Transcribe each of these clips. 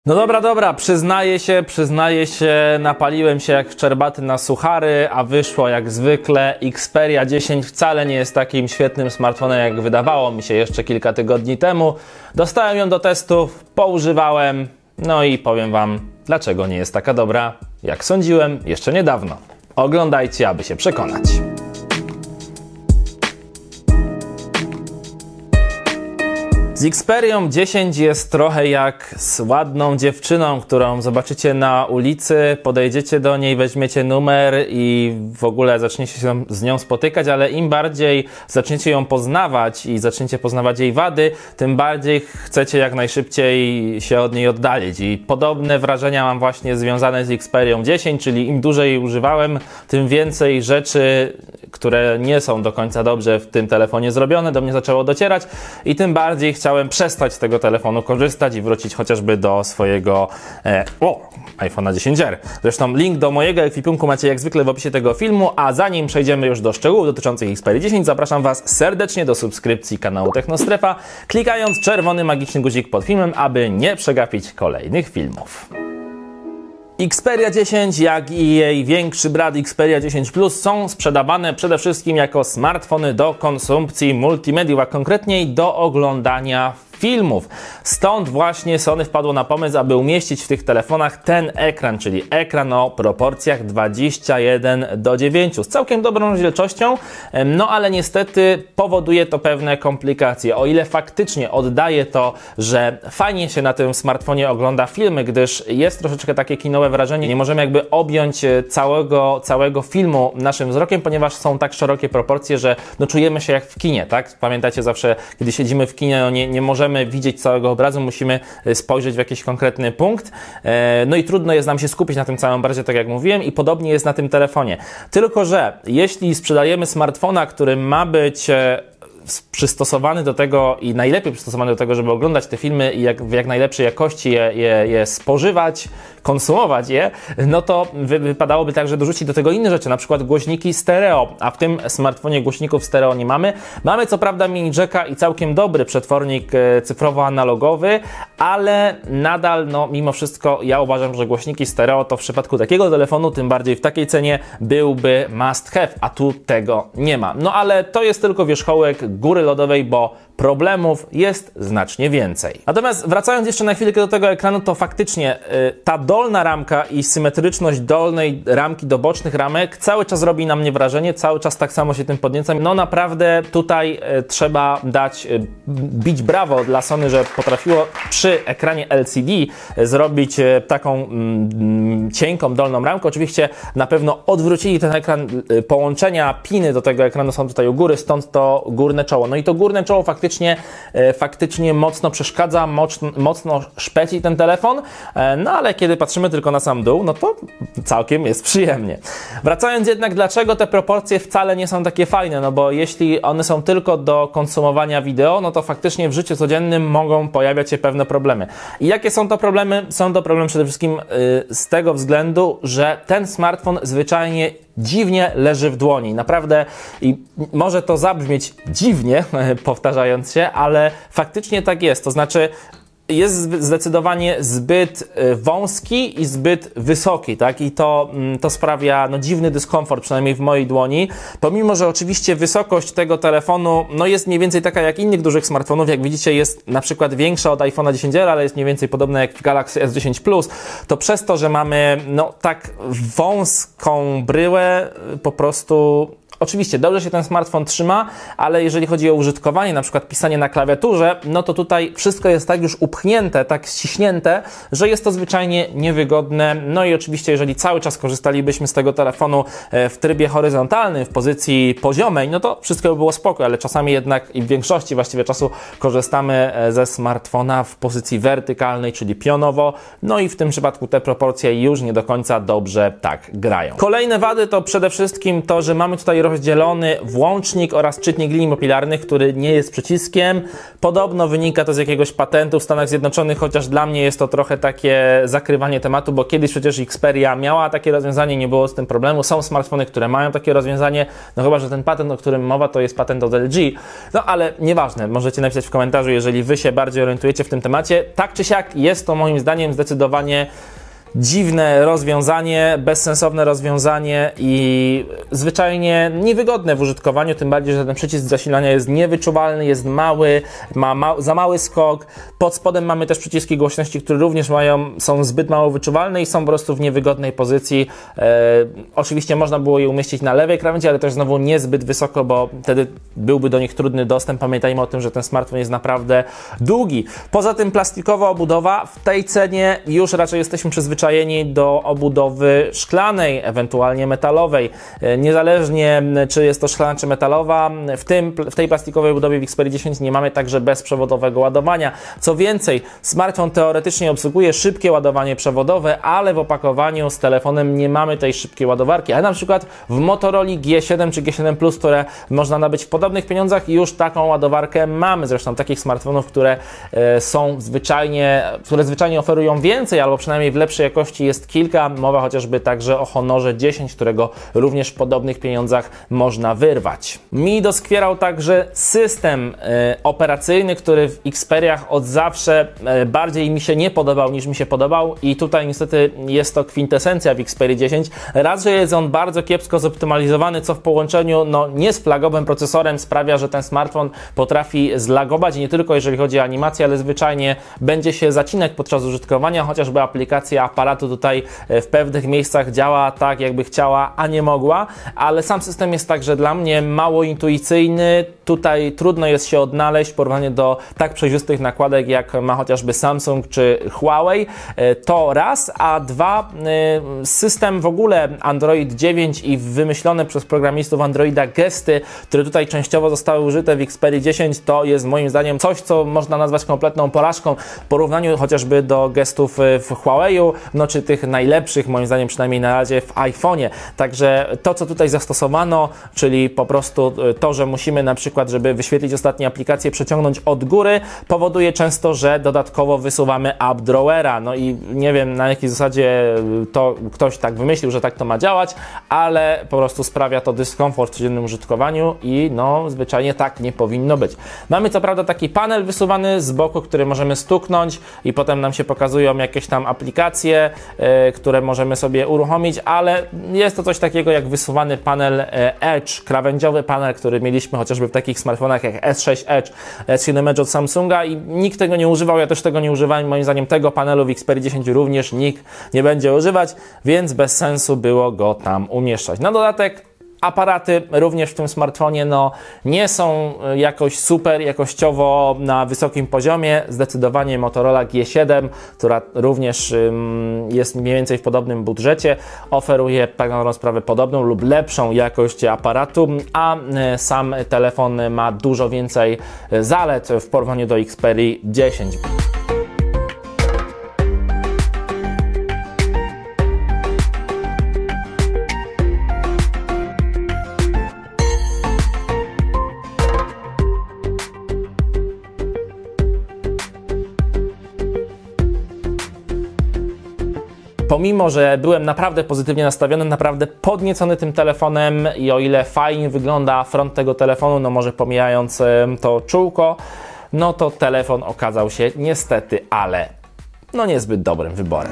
No dobra, przyznaję się, napaliłem się jak szczerbaty na suchary, a wyszło jak zwykle. Xperia 10 wcale nie jest takim świetnym smartfonem, jak wydawało mi się jeszcze kilka tygodni temu. Dostałem ją do testów, poużywałem, no i powiem Wam, dlaczego nie jest taka dobra, jak sądziłem jeszcze niedawno. Oglądajcie, aby się przekonać. Z Xperią 10 jest trochę jak z ładną dziewczyną, którą zobaczycie na ulicy, podejdziecie do niej, weźmiecie numer i w ogóle zaczniecie się z nią spotykać, ale im bardziej zaczniecie ją poznawać i zaczniecie poznawać jej wady, tym bardziej chcecie jak najszybciej się od niej oddalić. I podobne wrażenia mam właśnie związane z Xperią 10, czyli im dłużej jej używałem, tym więcej rzeczy, które nie są do końca dobrze w tym telefonie zrobione, do mnie zaczęło docierać i tym bardziej chciałem przestać z tego telefonu korzystać i wrócić chociażby do swojego iPhone'a 10R. Zresztą link do mojego ekwipunku macie jak zwykle w opisie tego filmu, a zanim przejdziemy już do szczegółów dotyczących Xperii 10, zapraszam Was serdecznie do subskrypcji kanału Technostrefa, klikając czerwony magiczny guzik pod filmem, aby nie przegapić kolejnych filmów. Xperia 10, jak i jej większy brat Xperia 10 Plus są sprzedawane przede wszystkim jako smartfony do konsumpcji multimediów, a konkretniej do oglądania filmów. Stąd właśnie Sony wpadło na pomysł, aby umieścić w tych telefonach ten ekran, czyli ekran o proporcjach 21:9 z całkiem dobrą rozdzielczością, no ale niestety powoduje to pewne komplikacje. O ile faktycznie oddaje to, że fajnie się na tym smartfonie ogląda filmy, gdyż jest troszeczkę takie kinowe wrażenie, nie możemy jakby objąć całego filmu naszym wzrokiem, ponieważ są tak szerokie proporcje, że no czujemy się jak w kinie, tak? Pamiętacie zawsze, kiedy siedzimy w kinie, no nie możemy widzieć całego obrazu, musimy spojrzeć w jakiś konkretny punkt. No i trudno jest nam się skupić na tym całym obrazie, tak jak mówiłem, i podobnie jest na tym telefonie. Tylko że jeśli sprzedajemy smartfona, który ma być przystosowany do tego i najlepiej przystosowany do tego, żeby oglądać te filmy i w jak najlepszej jakości je spożywać, konsumować je, no to wypadałoby także dorzucić do tego inne rzeczy, na przykład głośniki stereo, a w tym smartfonie głośników stereo nie mamy. Mamy co prawda mini jacka i całkiem dobry przetwornik cyfrowo-analogowy, ale nadal, no mimo wszystko ja uważam, że głośniki stereo to w przypadku takiego telefonu, tym bardziej w takiej cenie, byłby must have, a tu tego nie ma. No ale to jest tylko wierzchołek góry lodowej, bo problemów jest znacznie więcej. Natomiast wracając jeszcze na chwilkę do tego ekranu, to faktycznie ta dolna ramka i symetryczność dolnej ramki do bocznych ramek cały czas robi na mnie wrażenie, cały czas tak samo się tym podniecam. No naprawdę tutaj trzeba bić brawo dla Sony, że potrafiło przy ekranie LCD zrobić taką cienką dolną ramkę. Oczywiście na pewno odwrócili ten ekran, połączenia piny do tego ekranu są tutaj u góry, stąd to górne czoło. No i to górne czoło faktycznie mocno przeszkadza, mocno szpeci ten telefon, no ale kiedy patrzymy tylko na sam dół, no to całkiem jest przyjemnie. Wracając jednak, dlaczego te proporcje wcale nie są takie fajne, no bo jeśli one są tylko do konsumowania wideo, no to faktycznie w życiu codziennym mogą pojawiać się pewne problemy. I jakie są to problemy? Są to problemy przede wszystkim z tego względu, że ten smartfon zwyczajnie dziwnie leży w dłoni. Naprawdę, i może to zabrzmieć dziwnie, powtarzając się, ale faktycznie tak jest. To znaczy, jest zdecydowanie zbyt wąski i zbyt wysoki, tak? I to sprawia dziwny dyskomfort, przynajmniej w mojej dłoni. Pomimo, że oczywiście wysokość tego telefonu jest mniej więcej taka jak innych dużych smartfonów. Jak widzicie, jest na przykład większa od iPhone'a 10R, ale jest mniej więcej podobna jak w Galaxy S10 Plus. To przez to, że mamy tak wąską bryłę, po prostu... Oczywiście dobrze się ten smartfon trzyma, ale jeżeli chodzi o użytkowanie, na przykład pisanie na klawiaturze, no to tutaj wszystko jest tak już upchnięte, tak ściśnięte, że jest to zwyczajnie niewygodne. No i oczywiście, jeżeli cały czas korzystalibyśmy z tego telefonu w trybie horyzontalnym, w pozycji poziomej, no to wszystko by było spoko, ale czasami jednak i w większości właściwie czasu korzystamy ze smartfona w pozycji wertykalnej, czyli pionowo, no i w tym przypadku te proporcje już nie do końca dobrze tak grają. Kolejne wady to przede wszystkim to, że mamy tutaj rozdzielony włącznik oraz czytnik linii papilarnych, który nie jest przyciskiem. Podobno wynika to z jakiegoś patentu w Stanach Zjednoczonych, chociaż dla mnie jest to trochę takie zakrywanie tematu, bo kiedyś przecież Xperia miała takie rozwiązanie, nie było z tym problemu. Są smartfony, które mają takie rozwiązanie, no chyba że ten patent, o którym mowa, to jest patent od LG. No ale nieważne, możecie napisać w komentarzu, jeżeli wy się bardziej orientujecie w tym temacie. Tak czy siak jest to moim zdaniem zdecydowanie dziwne rozwiązanie, bezsensowne rozwiązanie i zwyczajnie niewygodne w użytkowaniu, tym bardziej, że ten przycisk zasilania jest niewyczuwalny, jest mały, ma za mały skok. Pod spodem mamy też przyciski głośności, które również są zbyt mało wyczuwalne i są po prostu w niewygodnej pozycji. Oczywiście można było je umieścić na lewej krawędzi, ale też znowu niezbyt wysoko, bo wtedy byłby do nich trudny dostęp. Pamiętajmy o tym, że ten smartfon jest naprawdę długi. Poza tym plastikowa obudowa w tej cenie już raczej jesteśmy przyzwyczajeni do obudowy szklanej, ewentualnie metalowej. Niezależnie czy jest to szklana czy metalowa, w tej plastikowej obudowie w Xperia 10 nie mamy także bezprzewodowego ładowania. Co więcej, smartfon teoretycznie obsługuje szybkie ładowanie przewodowe, ale w opakowaniu z telefonem nie mamy tej szybkiej ładowarki. A na przykład w Motorola G7 czy G7 Plus, które można nabyć w podobnych pieniądzach, już taką ładowarkę mamy. Zresztą takich smartfonów, które zwyczajnie oferują więcej, albo przynajmniej w lepszej jakości jest kilka. Mowa chociażby także o Honorze 10, którego również w podobnych pieniądzach można wyrwać. Mi doskwierał także system operacyjny, który w Xperiach od zawsze bardziej mi się nie podobał niż mi się podobał i tutaj niestety jest to kwintesencja w Xperii 10. Raz, że jest on bardzo kiepsko zoptymalizowany, co w połączeniu nie z flagowym procesorem sprawia, że ten smartfon potrafi zlagować i nie tylko jeżeli chodzi o animację, ale zwyczajnie będzie się zacinać podczas użytkowania, chociażby aplikacja aparatu tutaj w pewnych miejscach działa tak, jakby chciała, a nie mogła, ale sam system jest także dla mnie mało intuicyjny. Tutaj trudno jest się odnaleźć w porównaniu do tak przejrzystych nakładek, jak ma chociażby Samsung czy Huawei. To raz, a dwa, system w ogóle Android 9 i wymyślone przez programistów Androida gesty, które tutaj częściowo zostały użyte w Xperia 10, to jest moim zdaniem coś, co można nazwać kompletną porażką w porównaniu chociażby do gestów w Huawei'u, no czy tych najlepszych, moim zdaniem przynajmniej na razie w iPhone'ie. Także to, co tutaj zastosowano, czyli po prostu to, że musimy na przykład, żeby wyświetlić ostatnie aplikacje, przeciągnąć od góry, powoduje często, że dodatkowo wysuwamy app drawera. No i nie wiem, na jakiej zasadzie to ktoś tak wymyślił, że tak to ma działać, ale po prostu sprawia to dyskomfort w codziennym użytkowaniu i no zwyczajnie tak nie powinno być. Mamy co prawda taki panel wysuwany z boku, który możemy stuknąć i potem nam się pokazują jakieś tam aplikacje, które możemy sobie uruchomić, ale jest to coś takiego jak wysuwany panel Edge, krawędziowy panel, który mieliśmy chociażby w takich smartfonach jak S6 Edge, S7 Edge od Samsunga i nikt tego nie używał, ja też tego nie używałem. Moim zdaniem tego panelu w Xperia 10 również nikt nie będzie używać, więc bez sensu było go tam umieszczać. Na dodatek aparaty również w tym smartfonie nie są jakoś super jakościowo na wysokim poziomie. Zdecydowanie Motorola G7, która również jest mniej więcej w podobnym budżecie, oferuje tak na dobrą sprawę podobną lub lepszą jakość aparatu, a sam telefon ma dużo więcej zalet w porównaniu do Xperia 10. Pomimo, że byłem naprawdę pozytywnie nastawiony, naprawdę podniecony tym telefonem i o ile fajnie wygląda front tego telefonu, no może pomijając to czółko, no to telefon okazał się niestety, ale no niezbyt dobrym wyborem.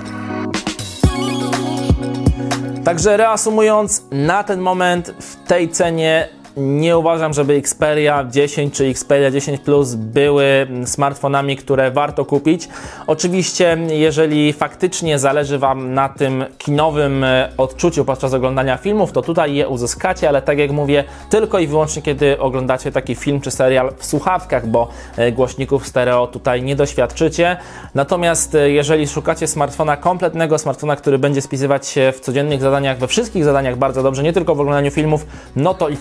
Także reasumując, na ten moment w tej cenie nie uważam, żeby Xperia 10 czy Xperia 10 Plus były smartfonami, które warto kupić. Oczywiście, jeżeli faktycznie zależy Wam na tym kinowym odczuciu podczas oglądania filmów, to tutaj je uzyskacie, ale tak jak mówię, tylko i wyłącznie kiedy oglądacie taki film czy serial w słuchawkach, bo głośników stereo tutaj nie doświadczycie. Natomiast jeżeli szukacie smartfona kompletnego, smartfona, który będzie spisywać się w codziennych zadaniach, we wszystkich zadaniach bardzo dobrze, nie tylko w oglądaniu filmów, no to Xperia 10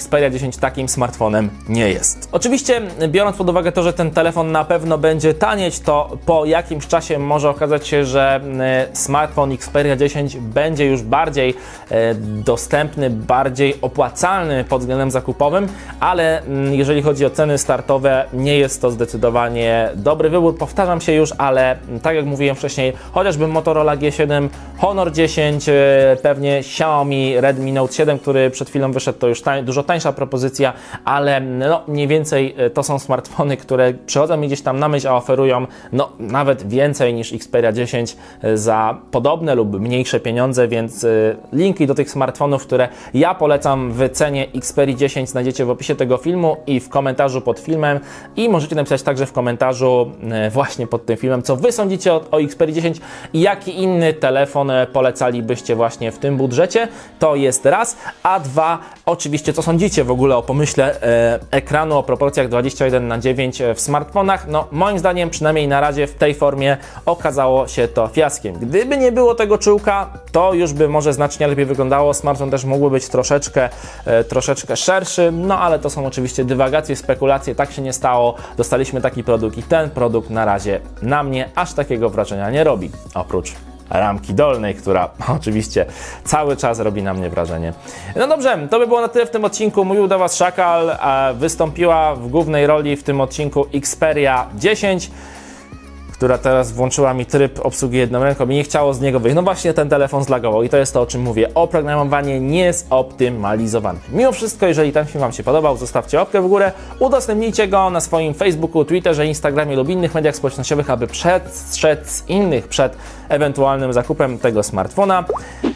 10 takim smartfonem nie jest. Oczywiście, biorąc pod uwagę to, że ten telefon na pewno będzie tanieć, to po jakimś czasie może okazać się, że smartfon Xperia 10 będzie już bardziej dostępny, bardziej opłacalny pod względem zakupowym, ale jeżeli chodzi o ceny startowe, nie jest to zdecydowanie dobry wybór. Powtarzam się już, ale tak jak mówiłem wcześniej, chociażby Motorola G7, Honor 10, pewnie Xiaomi Redmi Note 7, który przed chwilą wyszedł, to już dużo tańsza propozycja, ale no, mniej więcej to są smartfony, które przychodzą mi gdzieś tam na myśl, a oferują no, nawet więcej niż Xperia 10 za podobne lub mniejsze pieniądze, więc linki do tych smartfonów, które ja polecam w cenie Xperia 10 znajdziecie w opisie tego filmu i w komentarzu pod filmem i możecie napisać także w komentarzu właśnie pod tym filmem, co Wy sądzicie o Xperia 10 i jaki inny telefon polecalibyście właśnie w tym budżecie. To jest raz, a dwa, oczywiście co sądzicie w ogóle o pomyśle ekranu, o proporcjach 21:9 w smartfonach. No moim zdaniem przynajmniej na razie w tej formie okazało się to fiaskiem. Gdyby nie było tego czułka, to już by może znacznie lepiej wyglądało. Smartfon też mógłby być troszeczkę szerszy, no ale to są oczywiście dywagacje, spekulacje, tak się nie stało. Dostaliśmy taki produkt i ten produkt na razie na mnie aż takiego wrażenia nie robi. Oprócz ramki dolnej, która oczywiście cały czas robi na mnie wrażenie. No dobrze, to by było na tyle w tym odcinku. Mówił do Was Szakal, a wystąpiła w głównej roli w tym odcinku Xperia 10, która teraz włączyła mi tryb obsługi jedną ręką i nie chciało z niego wyjść. No właśnie ten telefon zlagował i to jest to, o czym mówię. Oprogramowanie nie jest optymalizowane. Mimo wszystko, jeżeli ten film Wam się podobał, zostawcie łapkę w górę, udostępnijcie go na swoim Facebooku, Twitterze, Instagramie lub innych mediach społecznościowych, aby przestrzec innych przed ewentualnym zakupem tego smartfona.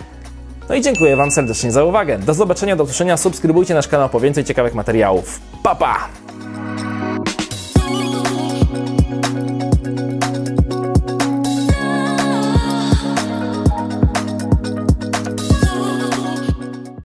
No i dziękuję Wam serdecznie za uwagę. Do zobaczenia, do usłyszenia. Subskrybujcie nasz kanał po więcej ciekawych materiałów. Pa, pa!